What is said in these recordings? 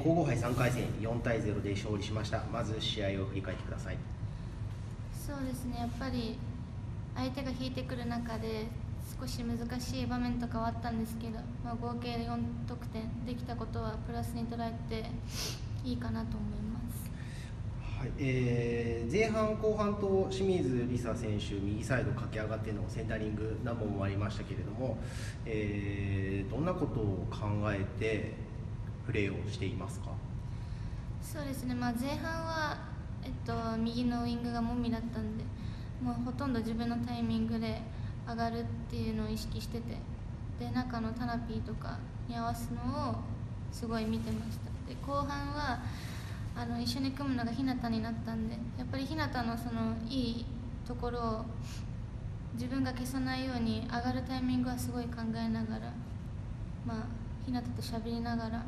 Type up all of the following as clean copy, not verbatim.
皇后杯3回戦4対0で勝利しました。まず試合を振り返ってください。 そうですね、やっぱり相手が引いてくる中で少し難しい場面とかはあったんですけど、合計で4得点できたことはプラスに捉えていいかなと思います。 はい、前半後半と清水梨紗選手右サイド駆け上がってのセンタリング何本もありましたけれども、どんなことを考えてプレーをしていますか？ そうですね、前半は、右のウイングがもみだったんで、もうほとんど自分のタイミングで上がるっていうのを意識してて、で中のタナピーとかに合わすのをすごい見てました。で後半は一緒に組むのが日向になったんで、やっぱり日向のそのいいところを自分が消さないように上がるタイミングはすごい考えながら、日向と喋りながら、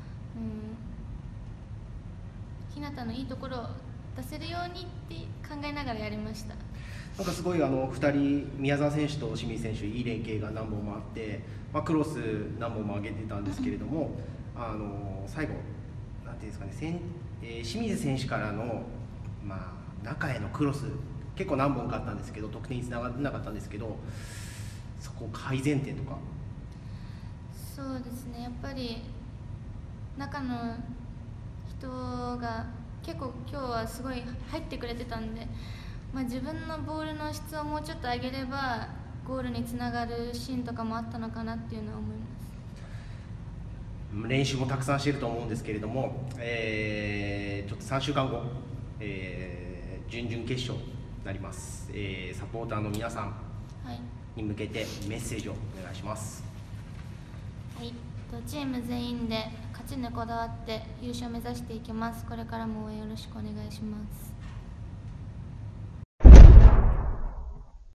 日向のいいところを出せるようにって考えながらやりました。 なんかすごい2人、宮澤選手と清水選手いい連携が何本もあって、クロス何本も上げてたんですけれども、最後なんていうんですかね、清水選手からの、中へのクロス結構何本かあったんですけど得点につながってなかったんですけど、そこ改善点とか。 そうですね、やっぱり中の人が結構今日はすごい入ってくれてたんで、自分のボールの質をもうちょっと上げればゴールにつながるシーンとかもあったのかなっていうのは思います。 練習もたくさんしていると思うんですけれども、ちょっと3週間後、準々決勝になります。サポーターの皆さんに向けてメッセージをお願いします。 はい、チーム全員で勝ちにこだわって優勝を目指していきます。これからも応援よろしくお願いします。